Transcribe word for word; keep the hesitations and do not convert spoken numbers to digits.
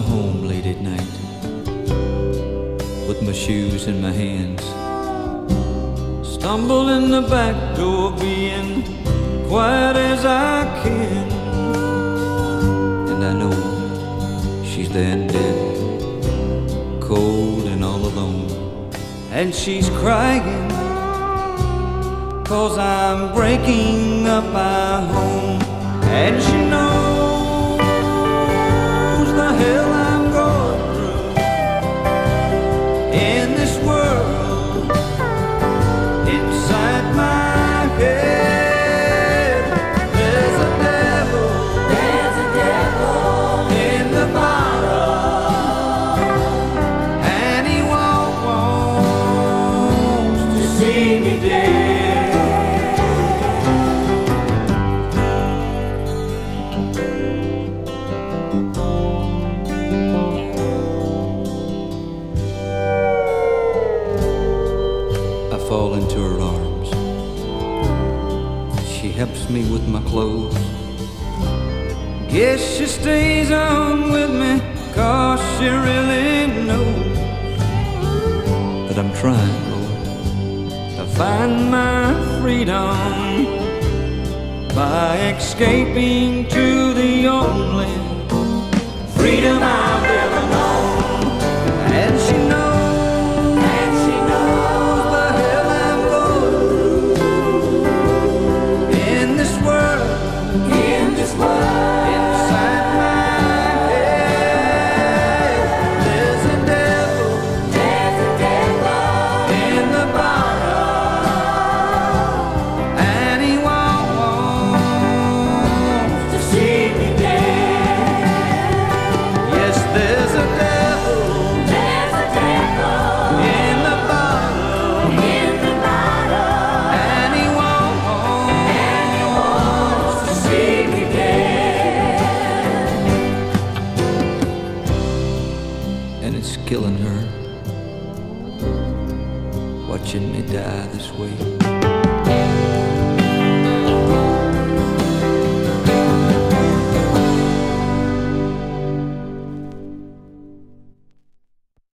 home late at night with my shoes in my hands, stumble in the back door being quiet as I can, and I know she's there and dead, cold and all alone, and she's crying 'cause I'm breaking up our home, and she knows the hell I'm going through in this world. Inside my head there's a devil, there's a devil in the bottle, and he won't want to see me dead. I fall into her arms. She helps me with my clothes. Guess she stays on with me 'cause she really knows that I'm trying, Lord, to find my freedom by escaping to the only freedom I've ever known. And she knows, and she knows the hell I'm going through in this world, in this world. Inside my head there's a devil, there's a devil in the bottle, and he won't want to see me dead. Yes, there's a devil, there's a devil in the bottle, in the bottle, and he won't want, and he wants to see me dead. And it's killing her, watching me die this way.